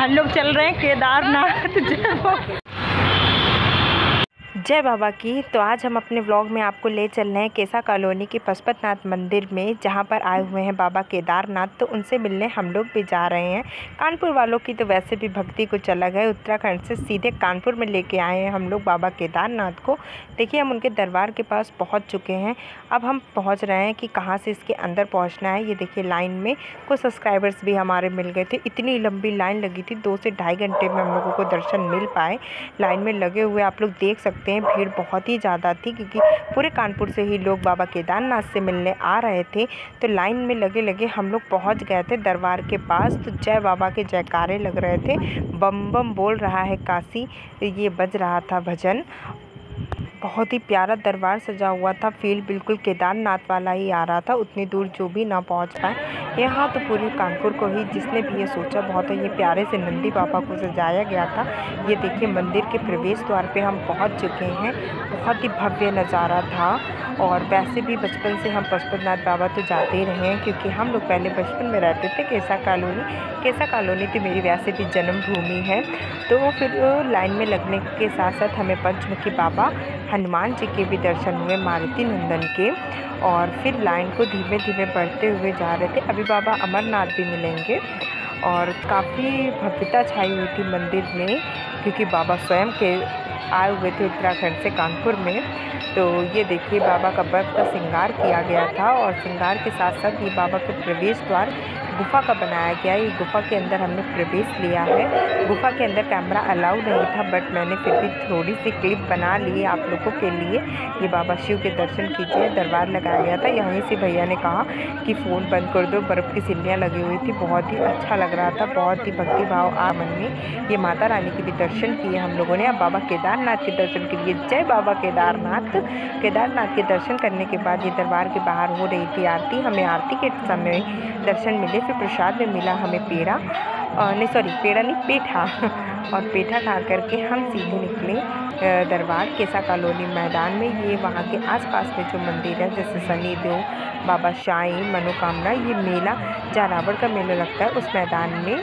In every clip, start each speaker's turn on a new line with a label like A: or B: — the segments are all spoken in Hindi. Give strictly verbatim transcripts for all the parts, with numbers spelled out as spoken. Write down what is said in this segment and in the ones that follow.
A: हम लोग चल रहे हैं केदारनाथ। जय बाबा की। तो आज हम अपने व्लॉग में आपको ले चल रहे हैं केसा कॉलोनी के पशुपतिनाथ मंदिर में, जहां पर आए हुए हैं बाबा केदारनाथ। तो उनसे मिलने हम लोग भी जा रहे हैं। कानपुर वालों की तो वैसे भी भक्ति कुछ अलग है। उत्तराखंड से सीधे कानपुर में लेके आए हैं हम लोग बाबा केदारनाथ को। देखिए हम उनके दरबार के पास पहुँच चुके हैं। अब हम पहुँच रहे हैं कि कहाँ से इसके अंदर पहुँचना है। ये देखिए लाइन में कुछ सब्सक्राइबर्स भी हमारे मिल गए थे। इतनी लंबी लाइन लगी थी, दो से ढाई घंटे में हम लोगों को दर्शन मिल पाए। लाइन में लगे हुए आप लोग देख सकते हैं, भीड़ बहुत ही ज़्यादा थी क्योंकि पूरे कानपुर से ही लोग बाबा केदारनाथ से मिलने आ रहे थे। तो लाइन में लगे लगे हम लोग पहुंच गए थे दरबार के पास। तो जय बाबा के जयकारे लग रहे थे, बम बम बोल रहा है काशी, ये बज रहा था भजन। बहुत ही प्यारा दरबार सजा हुआ था, फील बिल्कुल केदारनाथ वाला ही आ रहा था। उतनी दूर जो भी ना पहुंच पाए यहाँ, तो पूरे कानपुर को ही जिसने भी ये सोचा, बहुत ही ये प्यारे से नंदी बाबा को सजाया गया था। ये देखिए मंदिर के प्रवेश द्वार पे हम पहुंच चुके हैं। बहुत ही भव्य नज़ारा था। और वैसे भी बचपन से हम पशुपतिनाथ बाबा तो जाते ही रहे हैं, क्योंकि हम लोग पहले बचपन में रहते थे केसा कॉलोनी। केसा कॉलोनी तो मेरी वैसे भी जन्मभूमि है। तो फिर लाइन में लगने के साथ साथ हमें पंचमुखी बाबा हनुमान जी के भी दर्शन हुए, मारुति नंदन के। और फिर लाइन को धीमे धीमे बढ़ते हुए जा रहे थे। अभी बाबा अमरनाथ भी मिलेंगे। और काफ़ी भव्यता छाई हुई थी मंदिर में, क्योंकि बाबा स्वयं के आए हुए थे उत्तराखंड से कानपुर में। तो ये देखिए बाबा का बर्फ का श्रृंगार किया गया था। और श्रृंगार के साथ साथ ये बाबा का प्रवेश द्वार गुफा का बनाया गया है। ये गुफा के अंदर हमने प्रवेश लिया है। गुफा के अंदर कैमरा अलाउ नहीं था, बट मैंने फिर भी थोड़ी सी क्लिप बना ली आप लोगों के लिए। ये बाबा शिव के दर्शन कीजिए, दरबार लगाया गया था। यहीं से भैया ने कहा कि फ़ोन बंद कर दो, बर्फ़ की सीढ़ियाँ लगी हुई थी। बहुत ही अच्छा लग रहा था, बहुत ही भक्ति भाव आ मन में। ये माता रानी के भी दर्शन किए हम लोगों ने। अब बाबा केदारनाथ के दर्शन के लिए जय बाबा केदारनाथ। केदारनाथ के दर्शन करने के बाद ये दरबार के बाहर हो रही थी आरती। हमें आरती के समय दर्शन मिले। फिर प्रसाद में मिला हमें पेड़ा, नहीं सॉरी पेड़ा नहीं पेठा। और पेठा खा करके हम सीधे निकले दरबार केसा कॉलोनी मैदान में। ये वहाँ के आसपास में जो मंदिर है, जैसे शनिदेव, बाबा शाही, मनोकामना, ये मेला जारावड़ का मेला लगता है, उस मैदान में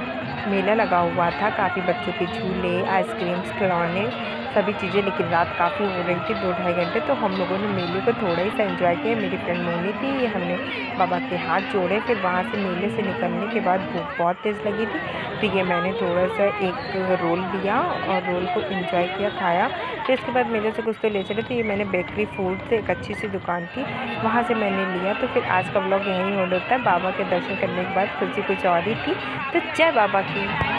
A: मेला लगा हुआ था। काफ़ी बच्चों के झूले, आइसक्रीम्स, खिलौने, सभी चीज़ें। लेकिन रात काफ़ी हो रही थी, दो ढाई घंटे, तो हम लोगों ने मेले को थोड़ा ही सा एंजॉय किया। मेरी फ्रेंड मोनी थी, ये हमने बाबा के हाथ जोड़े। फिर वहाँ से मेले से निकलने के बाद भूख बहुत तेज़ लगी थी, तो ये मैंने थोड़ा सा एक रोल लिया और रोल को एंजॉय किया, खाया। फिर इसके बाद मेले से कुछ तो ले चले, तो ये मैंने बेकरी फूड से एक अच्छी सी दुकान थी, वहाँ से मैंने लिया। तो फिर आज का व्लॉग यहीं हो जाता है। बाबा के दर्शन करने के बाद खुशी कुछ और ही थी। तो जय बाबा की।